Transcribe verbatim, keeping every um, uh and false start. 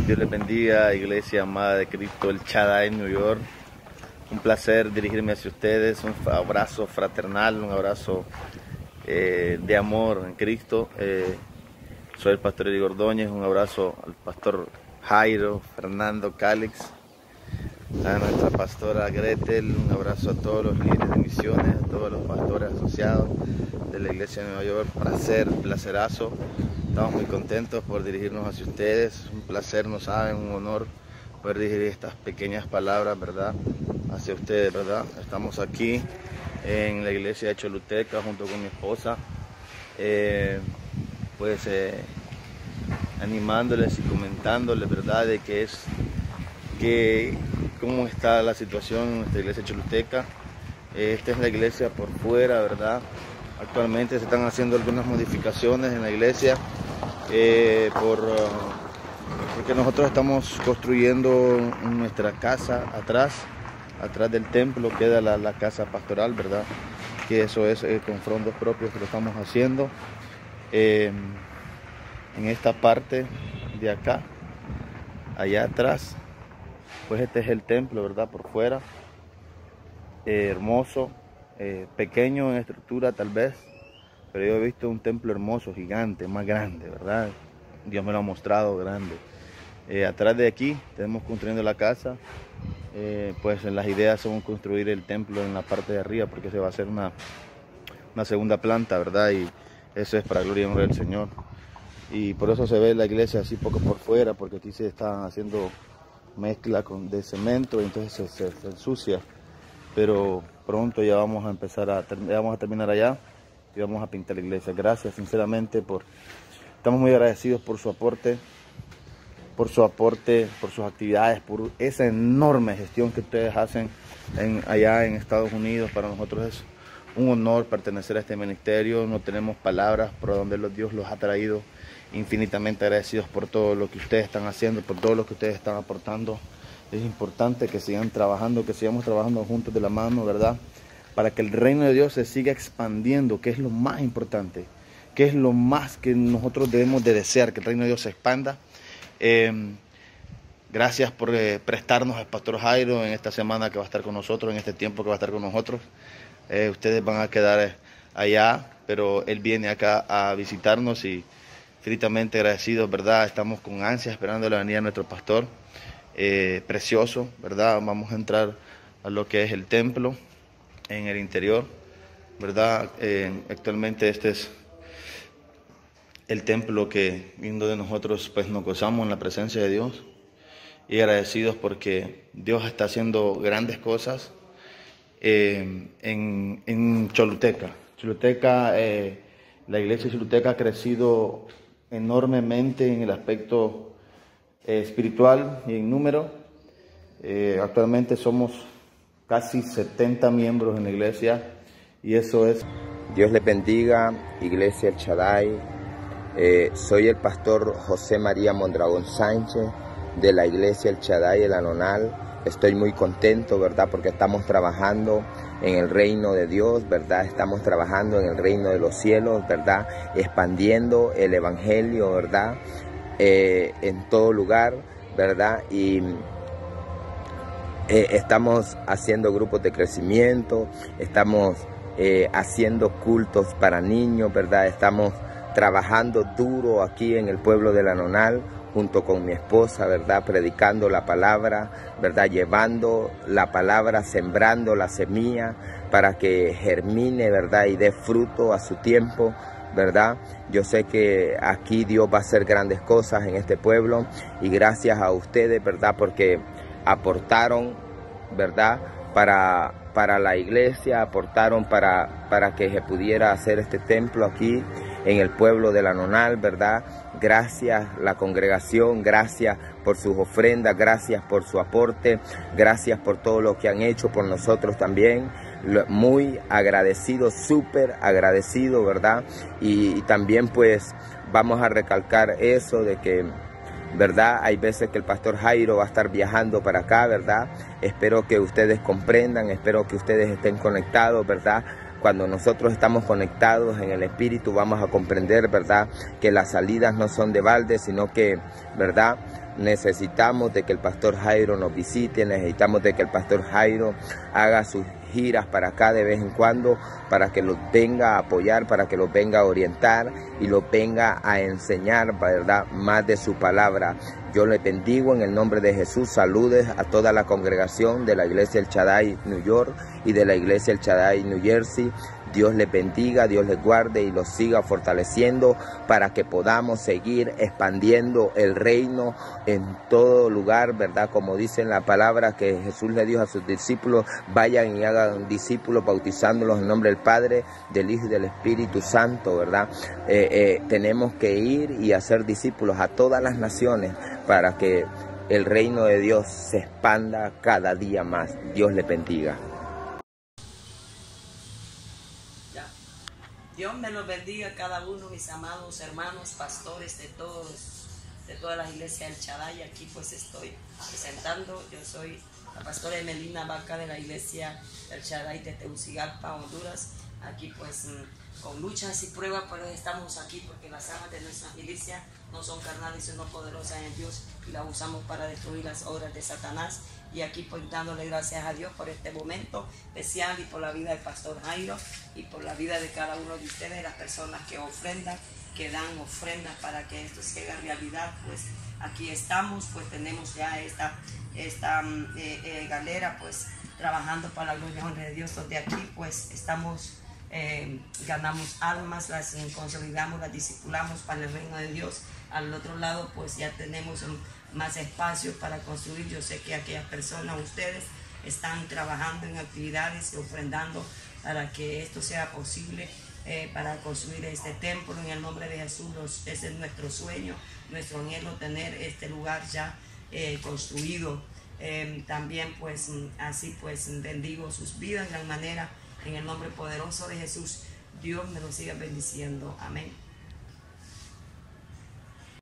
Dios les bendiga, Iglesia Amada de Cristo, el Shaddai, New York. Un placer dirigirme hacia ustedes, un abrazo fraternal, un abrazo eh, de amor en Cristo. Eh, soy el pastor Eddie Ordóñez, un abrazo al pastor Jairo, Fernando Calix, a nuestra pastora Gretel, un abrazo a todos los líderes de misiones, a todos los pastores asociados de la Iglesia de Nueva York. Placer, placerazo. Estamos muy contentos por dirigirnos hacia ustedes. Un placer, no saben, un honor poder dirigir estas pequeñas palabras, ¿verdad?, hacia ustedes, ¿verdad? Estamos aquí en la iglesia de Choluteca junto con mi esposa, eh, pues eh, animándoles y comentándoles, ¿verdad?, de que es que cómo está la situación en nuestra iglesia de Choluteca. Eh, esta es la iglesia por fuera, ¿verdad? Actualmente se están haciendo algunas modificaciones en la iglesia eh, por, uh, porque nosotros estamos construyendo nuestra casa atrás, atrás del templo queda la, la casa pastoral, ¿verdad? Que eso es eh, con fondos propios que lo estamos haciendo. Eh, en esta parte de acá, allá atrás, pues este es el templo, ¿verdad? Por fuera, eh, hermoso. Eh, pequeño en estructura tal vez, pero yo he visto un templo hermoso, gigante, más grande, ¿verdad? Dios me lo ha mostrado grande. Eh, atrás de aquí tenemos construyendo la casa, eh, pues las ideas son construir el templo en la parte de arriba, porque se va a hacer una, una segunda planta, ¿verdad? Y eso es para gloria y honra del Señor. Y por eso se ve la iglesia así poco por fuera, porque aquí se está haciendo mezcla con, de cemento, y entonces se, se, se ensucia. Pero pronto ya vamos a empezar a, ya vamos a terminar allá y vamos a pintar la iglesia. Gracias sinceramente por, estamos muy agradecidos por su aporte, por su aporte, por sus actividades, por esa enorme gestión que ustedes hacen en, allá en Estados Unidos. Para nosotros es un honor pertenecer a este ministerio, no tenemos palabras por donde los Dios los ha traído. Infinitamente agradecidos por todo lo que ustedes están haciendo, por todo lo que ustedes están aportando. Es importante que sigan trabajando, que sigamos trabajando juntos de la mano, ¿verdad? Para que el reino de Dios se siga expandiendo, que es lo más importante, que es lo más que nosotros debemos de desear, que el reino de Dios se expanda. Eh, gracias por eh, prestarnos al pastor Jairo en esta semana que va a estar con nosotros, en este tiempo que va a estar con nosotros. Eh, ustedes van a quedar allá, pero él viene acá a visitarnos y infinitamente agradecidos, ¿verdad? Estamos con ansia esperando la venida de nuestro pastor. Eh, precioso, ¿verdad? Vamos a entrar a lo que es el templo en el interior, ¿verdad? Eh, actualmente este es el templo que, viendo de nosotros, pues nos gozamos en la presencia de Dios y agradecidos porque Dios está haciendo grandes cosas eh, en, en Choluteca. Choluteca, eh, la iglesia de Choluteca ha crecido enormemente en el aspecto espiritual y en número. Eh, actualmente somos casi setenta miembros en la iglesia y eso es. Dios les bendiga, Iglesia El Shaddai. Eh, soy el pastor José María Mondragón Sánchez de la Iglesia El Shaddai El Anonal. Estoy muy contento, ¿verdad? Porque estamos trabajando en el reino de Dios, ¿verdad? Estamos trabajando en el reino de los cielos, ¿verdad? Expandiendo el evangelio, ¿verdad? Eh, en todo lugar, ¿verdad? Y eh, estamos haciendo grupos de crecimiento, estamos eh, haciendo cultos para niños, ¿verdad? Estamos trabajando duro aquí en el pueblo del Anonal, junto con mi esposa, ¿verdad? Predicando la palabra, ¿verdad? Llevando la palabra, sembrando la semilla para que germine, ¿verdad? Y dé fruto a su tiempo, ¿verdad? Yo sé que aquí Dios va a hacer grandes cosas en este pueblo y gracias a ustedes, ¿verdad? Porque aportaron, ¿verdad? Para, para la iglesia, aportaron para, para que se pudiera hacer este templo aquí en el pueblo del Anonal, ¿verdad? Gracias la congregación, gracias por sus ofrendas, gracias por su aporte, gracias por todo lo que han hecho por nosotros también. Muy agradecido, súper agradecido, ¿verdad? Y, y también pues vamos a recalcar eso de que, ¿verdad? Hay veces que el pastor Jairo va a estar viajando para acá, ¿verdad? Espero que ustedes comprendan, espero que ustedes estén conectados, ¿verdad? Cuando nosotros estamos conectados en el Espíritu vamos a comprender, ¿verdad? Que las salidas no son de balde, sino que, ¿verdad? necesitamos de que el pastor Jairo nos visite, necesitamos de que el pastor Jairo haga sus giras para acá de vez en cuando, para que los venga a apoyar, para que los venga a orientar y los venga a enseñar, ¿verdad?, más de su palabra. Yo les bendigo en el nombre de Jesús. Saludes a toda la congregación de la Iglesia El Shaddai New York y de la Iglesia El Shaddai New Jersey. Dios les bendiga, Dios les guarde y los siga fortaleciendo para que podamos seguir expandiendo el reino en todo lugar, ¿verdad? Como dice en la palabra que Jesús le dijo a sus discípulos: vayan y hagan discípulos bautizándolos en nombre del Padre, del Hijo y del Espíritu Santo, ¿verdad? Eh, eh, tenemos que ir y hacer discípulos a todas las naciones para que el reino de Dios se expanda cada día más. Dios les bendiga. Dios me los bendiga a cada uno, mis amados hermanos, pastores de todos, de todas las iglesias del Shaddai. Aquí pues estoy presentando, yo soy la pastora Emelina Vaca de la iglesia del Shaddai de Tegucigalpa, Honduras. Aquí pues con luchas y pruebas, pero estamos aquí porque las armas de nuestra milicia no son carnales, sino poderosas en Dios, y las usamos para destruir las obras de Satanás. Y aquí pues dándole gracias a Dios por este momento especial y por la vida del pastor Jairo y por la vida de cada uno de ustedes, las personas que ofrendan, que dan ofrendas para que esto se haga realidad. Pues aquí estamos, pues tenemos ya esta, esta eh, eh, galera pues trabajando para la gloria y honra de Dios, donde aquí pues estamos, eh, ganamos almas, las consolidamos, las discipulamos para el reino de Dios. Al otro lado pues ya tenemos un, más espacio para construir. Yo sé que aquellas personas, ustedes, están trabajando en actividades y ofrendando para que esto sea posible, eh, para construir este templo en el nombre de Jesús. Los, ese es nuestro sueño, nuestro anhelo, tener este lugar ya eh, construido. Eh, también pues así pues bendigo sus vidas de gran manera en el nombre poderoso de Jesús. Dios me los siga bendiciendo. Amén.